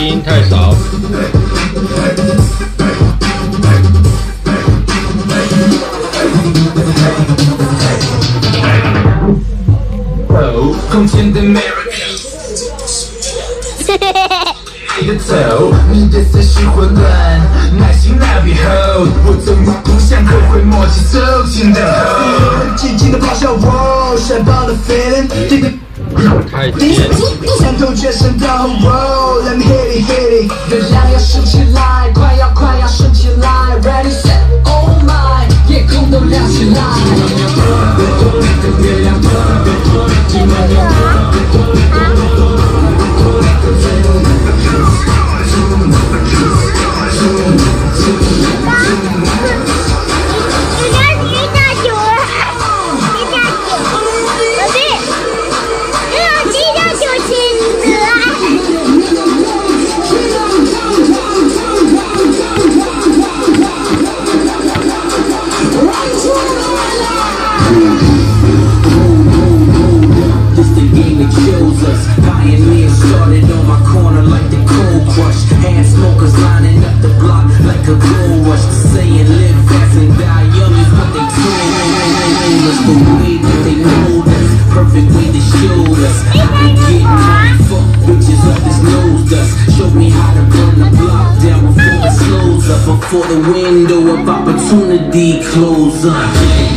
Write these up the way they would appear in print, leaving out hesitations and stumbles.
音太少。 空前的 America。你的头，你的思绪混乱，耐心那笔 hold， 我总有不想后悔，默契走进等候，静静的咆哮我，闪爆的 feeling， 这个太甜。 想痛决胜到后 ，Let me hit it hit it， 热量要升起来，快要升起来 ，Ready set oh my， 夜空都亮起来。月亮多，寂寞 before the window of opportunity closes up.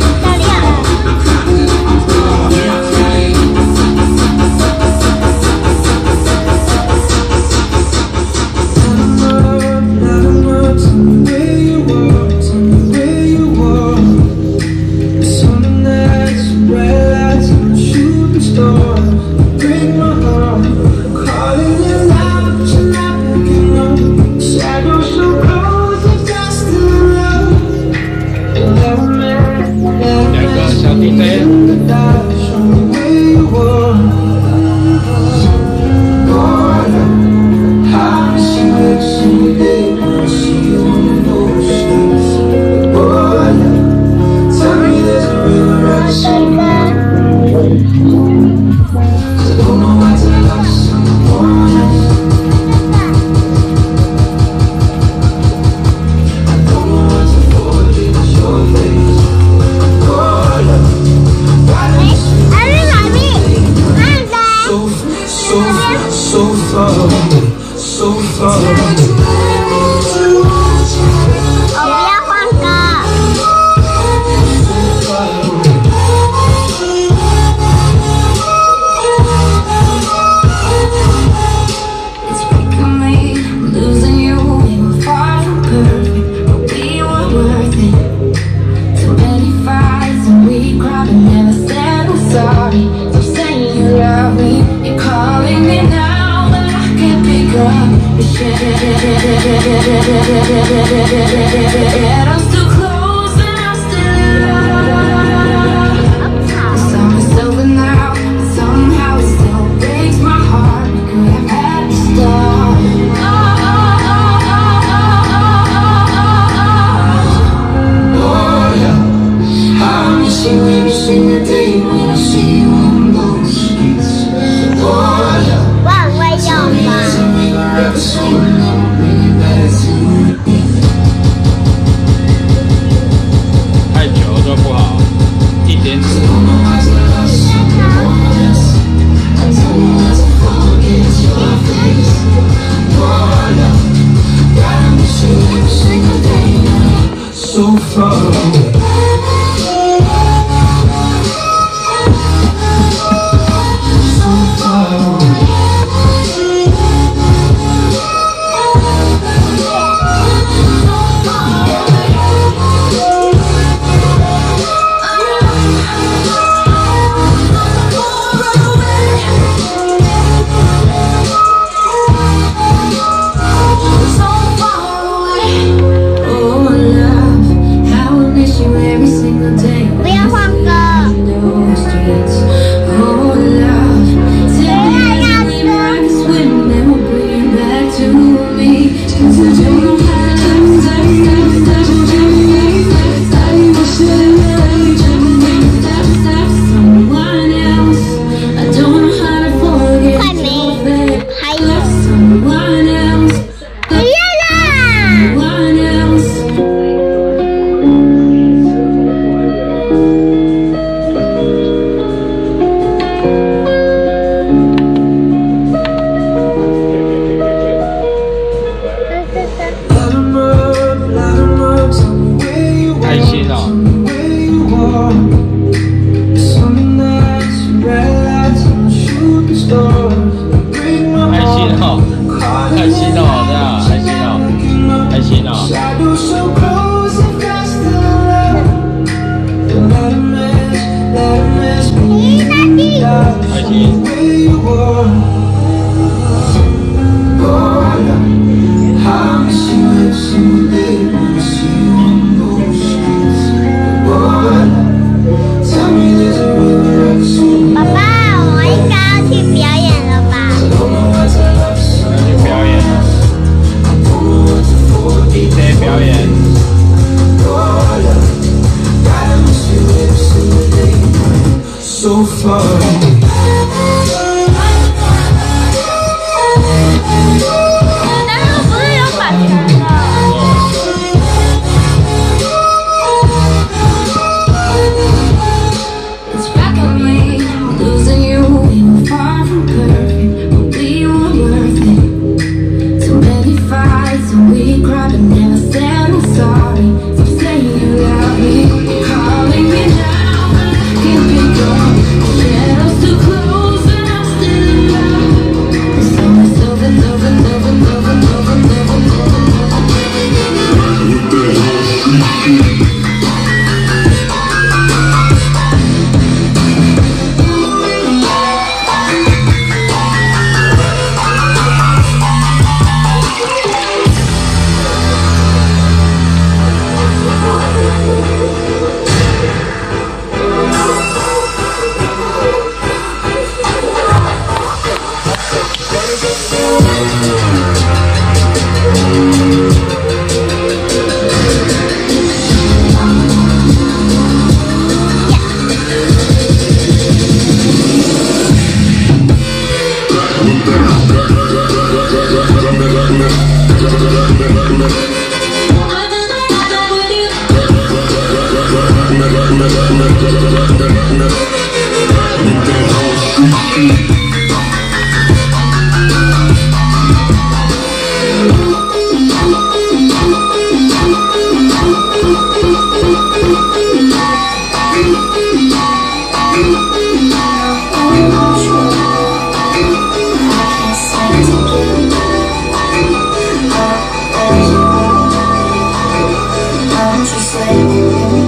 So far. 我开心哦，这样开心哦，开心哦。开心。 爸爸，我应该要去表演了吧？ 去表演。DJ 表演。 So far.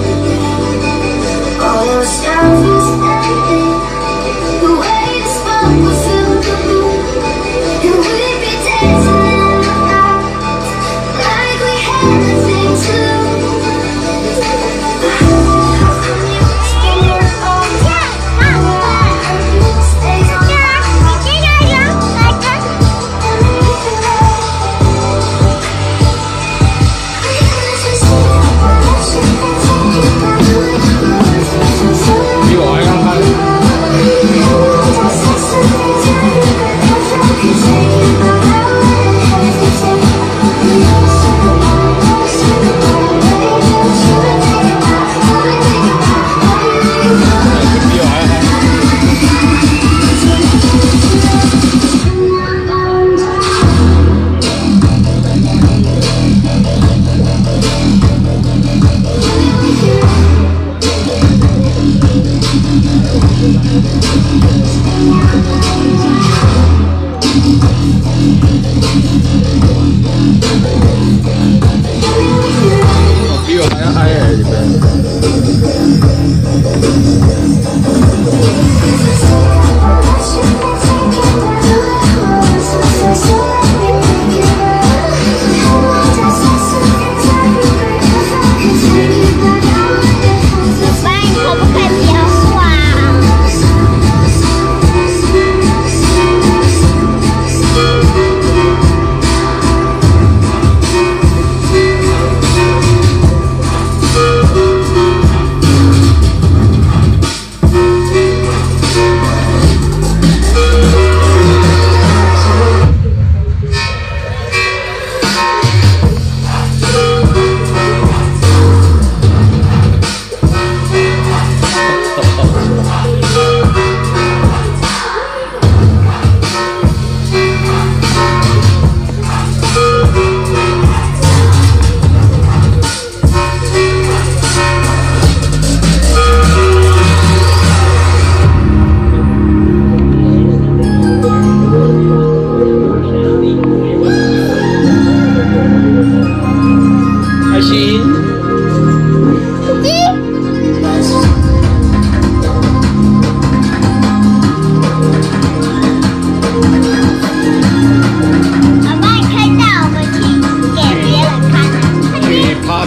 The way it's fun.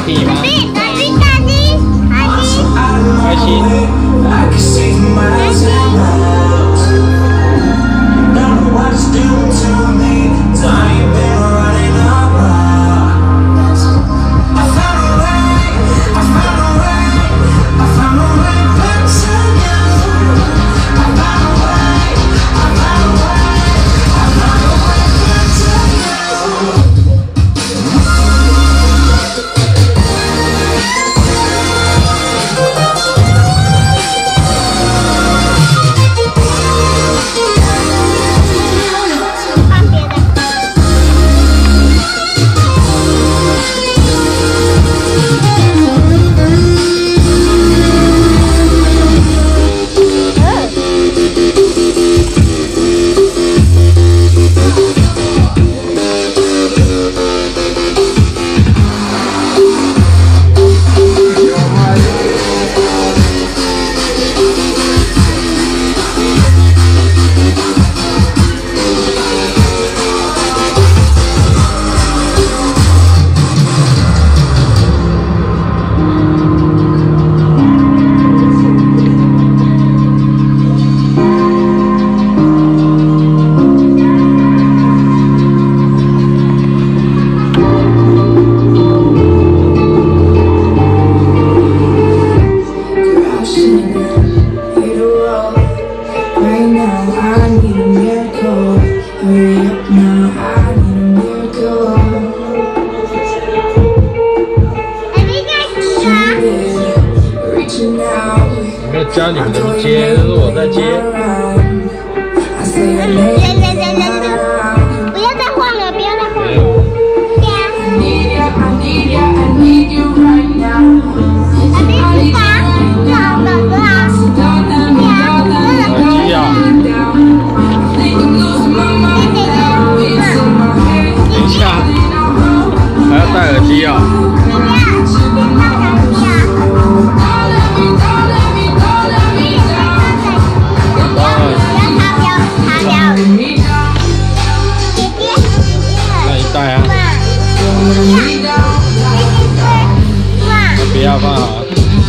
Happy 吗？开心。加你们的接，这是我在接。 不要再晃了，不要再晃了。 等一下，还要戴耳机啊？不要放好。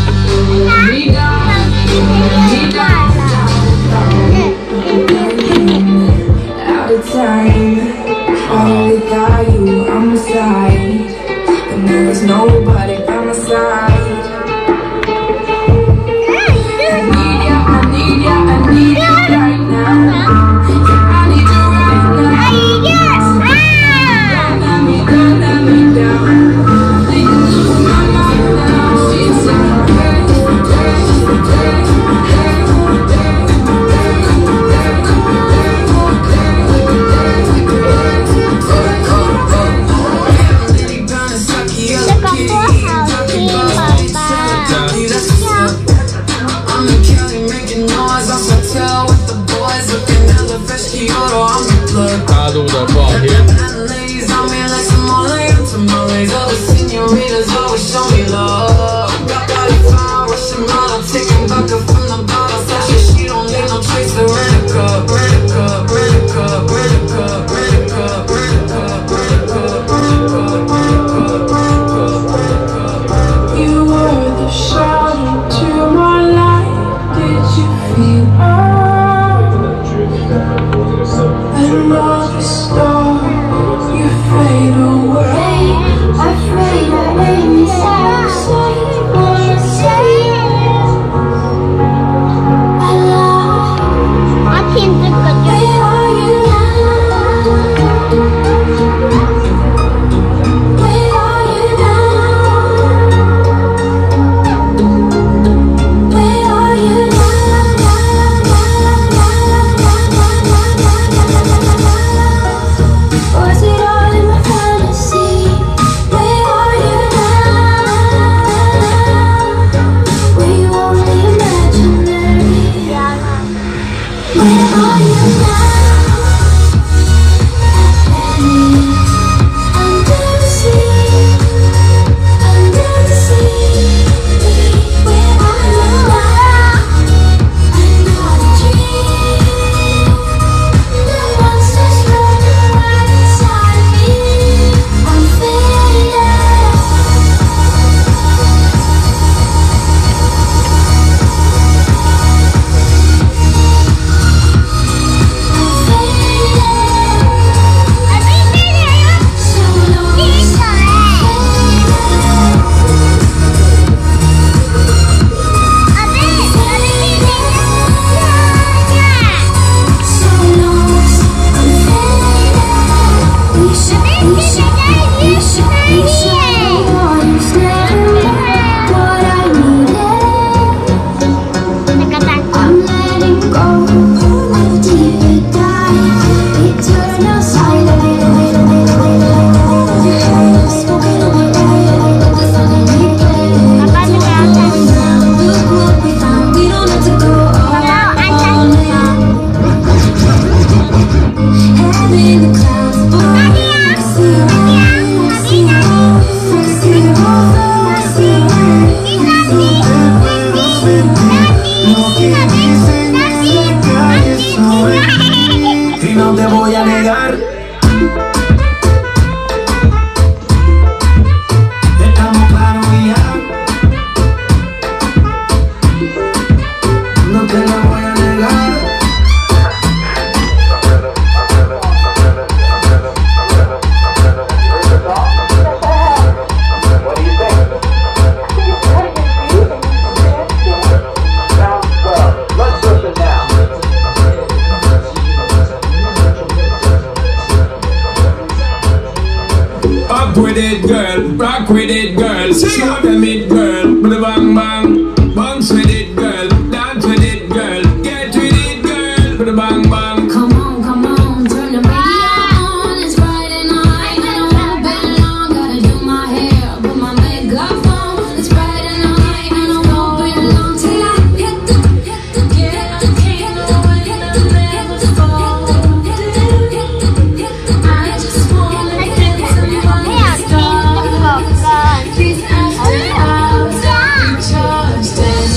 大陆的不好听。 Was it all in my fantasy? Where are you now? with it, girl. Rock with it, girl. Show them it, girl. With a bang bang. Bounce with it, girl. Dance with it, girl. Get with it, girl. With a bang bang. Come on, turn the radio on. It's Friday night and I won't be long. Gotta do my hair, put my makeup on. It's Friday night and I won't be long till I hit the floor. I just wanna get some stars. These hours got charged and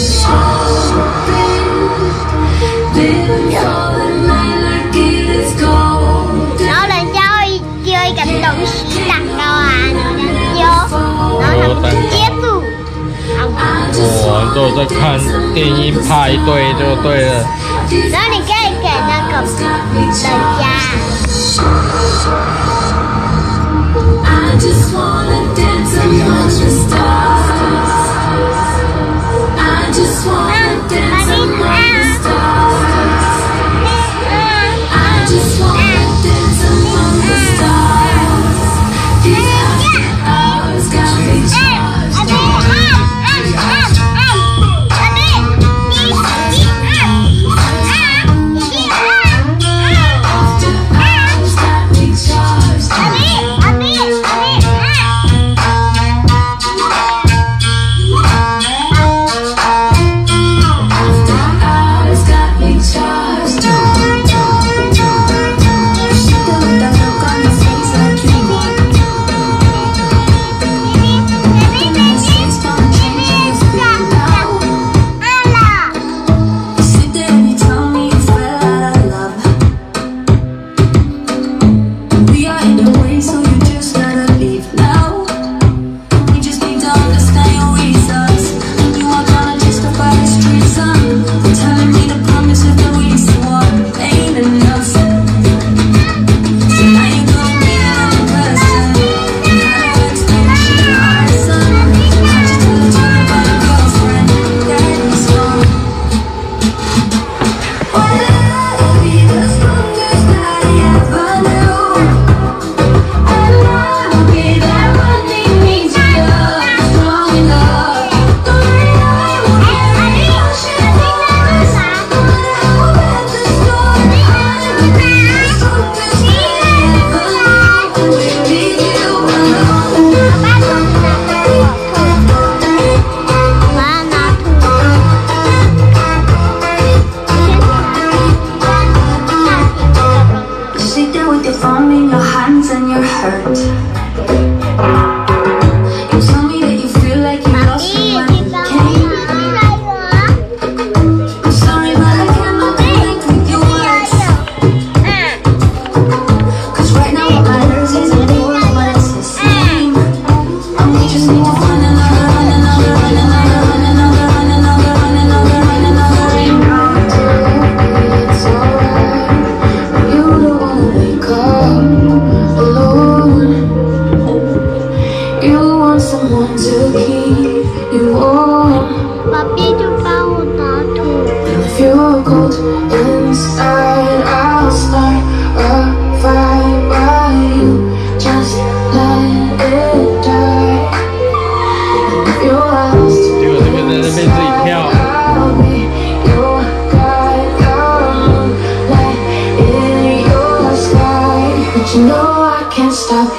living for the night like it is gold. 然后人家会丢一个东西蛋糕啊，你要丢，然后他们就接住。 哇，都有在看电音派对就对了。 然后你可以给那个人家。 I just wanna dance among the stars. I just wanna dance among the stars. I just wanna dance among the stars. These hours got me charged.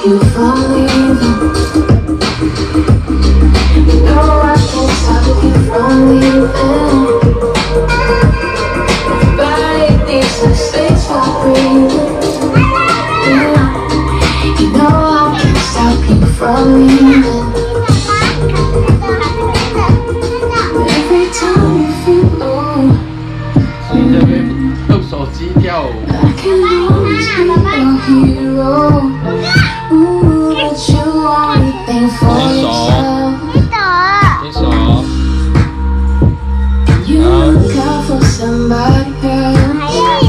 you from leaving. No, I can't stop you from leaving. Everybody needs a space for breathing. You know I can't stop you from leaving. Every time you feel low, 你这边用手机跳舞。 I can always be your hero. Ooh, but you want anything for yourself. 你手。 You look out for somebody else.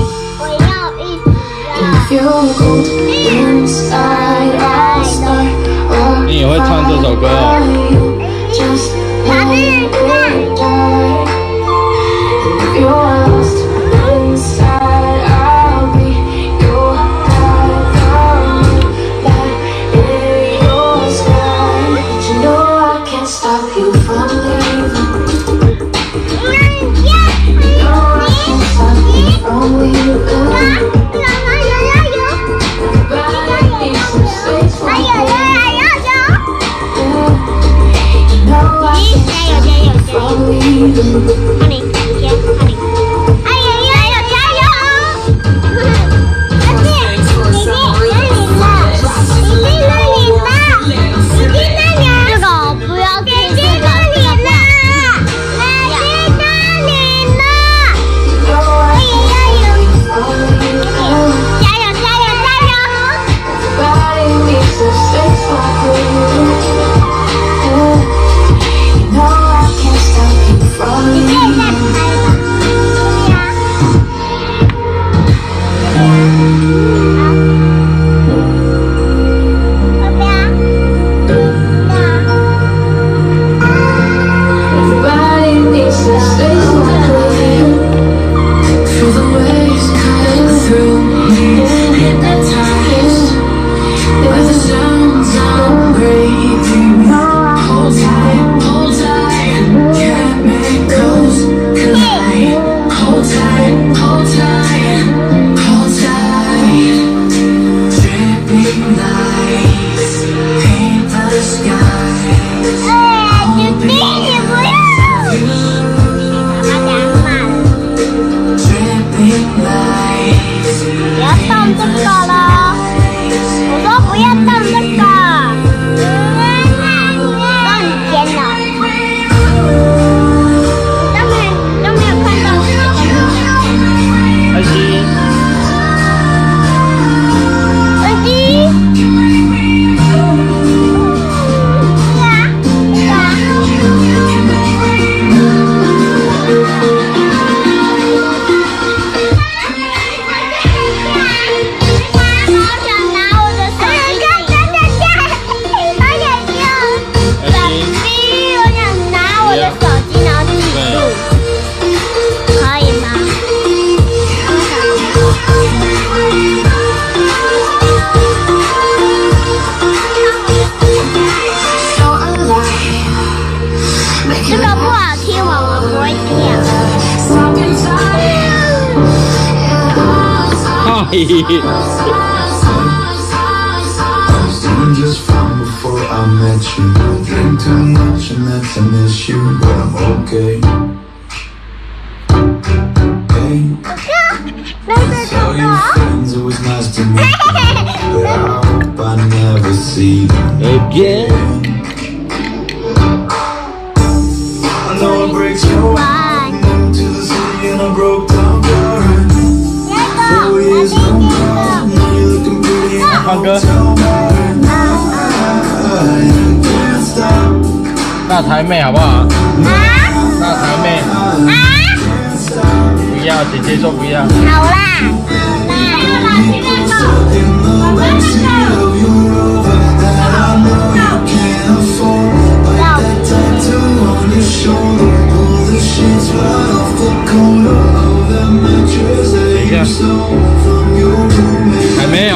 If you're cold inside, I'll start. 你也会唱这首歌哦。 Just know you're gonna die. If you're lost inside, I'll be your lifeline. Light in your sky. But you know I can't stop you from leaving. You know I can't stop you from leaving. Everybody needs some space for me. You know I can't stop you from leaving. Everybody needs some space for me. You know I can't stop you from leaving. Everybody needs some space for me. Feel the waves cutting through me. Hypnotized by the sounds I'm breathing. Hold tight, chemicals collide. Hold tight, hold tight, hold tight. Dripping lights paint the skies. Dripping lights 不要动这个了，我说不要动这个，让你尖了。都没有看到。 开心。 耳机。这个不好听，我们不会跳。 嗨。 Doing just fine before I met you. Drink too much and that's an issue, but I'm okay. Hey, tell your friends it was nice to meet them, but I hope I never see them Again. I know it breaks your heart. Moved to the city and I broke down crying. 4 years gone by, now you're looking pretty in a hotel bar. I can't stop. 大台妹好不好？大台妹。不要，姐姐说不要。 好啦，没有啦，现在走。我们那还没有。